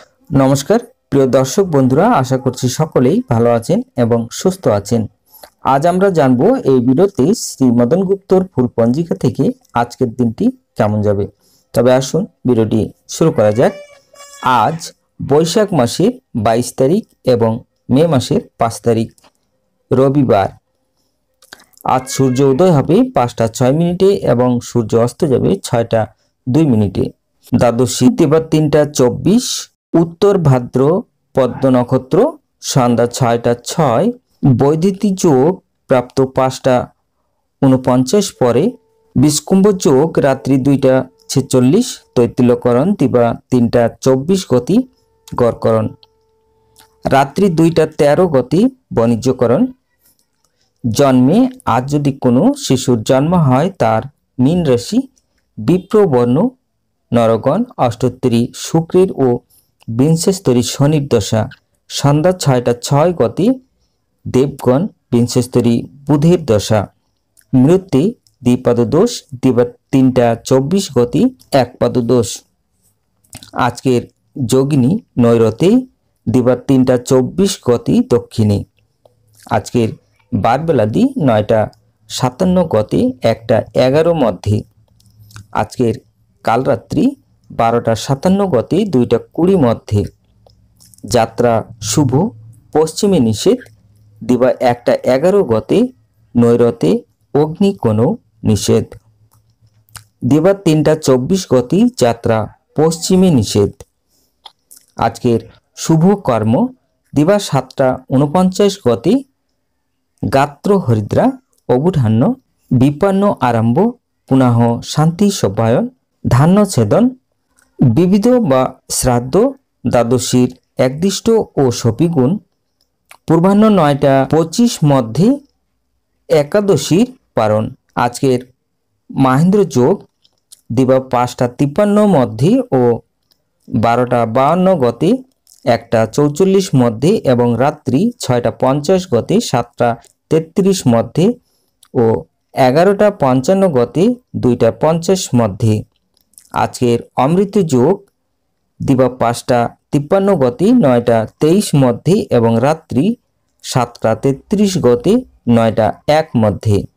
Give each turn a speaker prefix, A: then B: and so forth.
A: নমস্কার প্রিয় দর্শক বন্ধুরা, আশা করছি সকলেই ভালো আছেন এবং সুস্থ আছেন। আজ আমরা জানবো এই ভিডিওতে শ্রী মদন গুপ্তর ফুল পঞ্জিকা থেকে আজকের দিনটি কেমন যাবে। তবে আসুন ভিডিওটি শুরু করা যাক। আজ বৈশাখ মাসের 22 তারিখ এবং মে মাসের 5 তারিখ রবিবার। আজ সূর্য উদয় হবে 5টা 6 মিনিটে এবং সূর্য অস্ত যাবে 6টা 2 মিনিটে। দ্বাদশী এবার 3টা 24, উত্তর ভাদ্র পদ্ম নক্ষত্র সন্ধ্যা 6টা 6, বৈদ্যুতি যোগ প্রাপ্ত 5টা 49 পরে, বিষকুম্ভ যোগ রাত্রি 2টা 46, তৈতিল্যকরণ দিবা 3টা 24 গতি গড়করণ, রাত্রি 2টা 13 গতি বাণিজ্যকরণ। জন্মে আজ যদি কোনো শিশুর জন্ম হয় তার মীন রাশি, বিপ্রবর্ণ নরগণ, অষ্টোত্তরী শুক্রের ও বিংশস্তরী শনির দশা, সন্ধ্যা 6টা 6 গতি দেবগণ, বিংশস্তরী বুধের দশা, মৃত্যু দ্বিপাদ দোষ দিবা 3টা 24 গতি একপাদ দোষ। আজকের যোগিনী নৈরতে দিবা 3টা 24 গতি দক্ষিণে। আজকের বারবেলাদি 9টা 57 গতি 1টা 11 মধ্যে। আজকের কালরাত্রি 12টা 57 গতি 2টা 20 মধ্যে। যাত্রা শুভ, পশ্চিমে নিষেধ দিবা 1টা 11 গতি নৈরতে অগ্নিকোণ নিষেধ, দিবা 3টা 24 গতি যাত্রা পশ্চিমে নিষেধ। আজকের শুভ কর্ম দিবা 7টা 49 গতি গাত্র হরিদ্রা অবুধান্য, বিপন্ন আরম্ভ পুনঃ শান্তি সভায়ন, ধান্য ছেদন, বিবিধ বা শ্রাদ্ধ, দ্বাদশীর একদিষ্ট ও সপিগুণ, পূর্বাহ্ন 9টা 25 মধ্যে একাদশীর পারণ। আজকের মাহেন্দ্র যোগ দিবা 5টা 53 মধ্যে ও 12টা 52 গতি 1টা 44 মধ্যে এবং রাত্রি 6টা 50 গতি 7টা 33 মধ্যে ও 11টা 55 গতি 2টা 50 মধ্যে। আজকের অমৃত যোগ দিবা 5টা 53 গতি 9টা 23 মধ্যে এবং রাত্রি 7টা 33 গতি 9টা 1 মধ্যে।